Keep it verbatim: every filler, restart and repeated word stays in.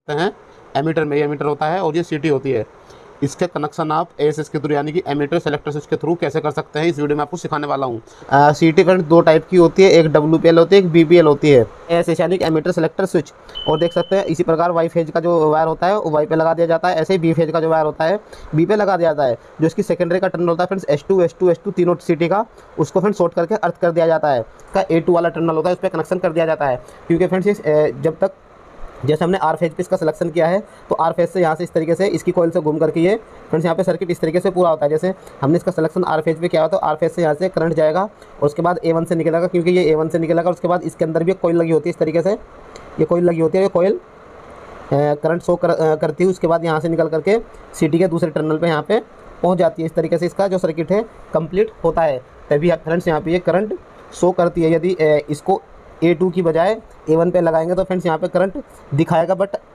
हैं एमीटर में, ये एमीटर होता है और ये सीटी होती है। इसके कनेक्शन आप एएसएस के थ्रू यानी कि एमीटर सेलेक्टर स्विच के थ्रू कैसे कर सकते हैं, इस वीडियो में आपको सिखाने वाला हूँ। सीटी करंट दो टाइप की होती है, एक डब्ल्यूपीएल होती है, एक बीपीएल होती है। एएसएस यानी कि एमीटर सेलेक्टर स्विच, और देख सकते हैं इसी प्रकार वाई फेज का जो वायर होता है वो वाई पे लगा दिया जाता है, ऐसे ही बी फेज का जो वायर होता है बी पे लगा दिया जाता है। जो इसकी सेकेंडरी का टर्मिनल होता है friends S two S two S two तीनों सीटी का, उसको फ्रेंड्स शॉर्ट करके अर्थ कर दिया जाता है। का ए टू वाला टर्मिनल होता है उस पर कनेक्शन कर दिया जाता है, क्योंकि फ्रेंड्स जब तक जैसे हमने आर फेज पे इसका सिलेक्शन किया है तो आर फेज से यहाँ से इस तरीके से इसकी कॉइल से घूम करके ये फ्रेंड्स यहाँ पे सर्किट इस तरीके से पूरा होता है। जैसे हमने इसका सिलेक्शन आर फेज पे किया हो तो आर फेज से यहाँ से करंट जाएगा और उसके बाद ए वन से निकलेगा, क्योंकि ये ए वन से निकलेगा। उसके बाद इसके अंदर भी एक कॉइल लगी होती है, इस तरीके से ये कॉइल लगी होती है, ये कॉइल करंट शो कर, करती है। उसके बाद यहाँ से निकल करके सीटी के दूसरे टर्मिनल पर यहाँ पे पहुँच जाती है। इस तरीके से इसका जो सर्किट है कंप्लीट होता है। तभी फ्रेंड्स यहाँ पे ये करंट शो करती है। यदि इसको ए टू की बजाय ए वन पे लगाएंगे तो फ्रेंड्स यहाँ पे करंट दिखाएगा, बट